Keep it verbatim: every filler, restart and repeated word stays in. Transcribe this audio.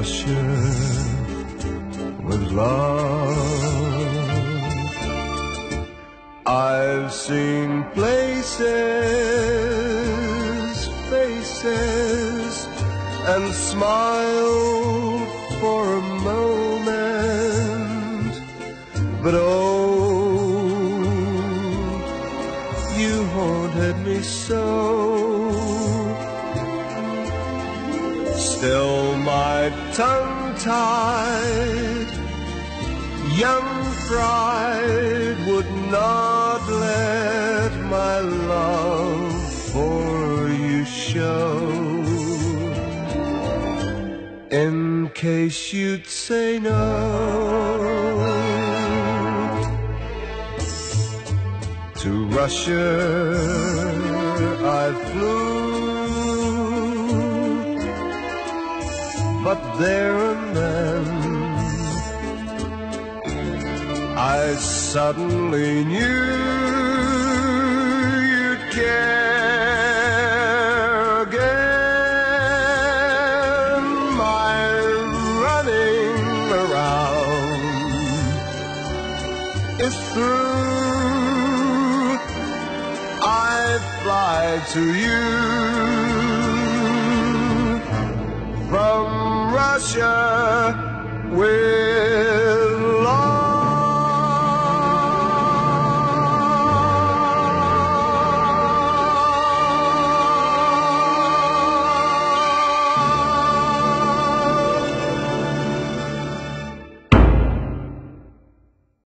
Russia with love. I've seen places, faces, and smiled for a moment, but oh, you haunted me so. Still my tongue-tied young pride would not let my love for you show, in case you'd say no. To Russia I flew, but there and then I suddenly knew you'd care again. My running around is through. I fly to you from Russia with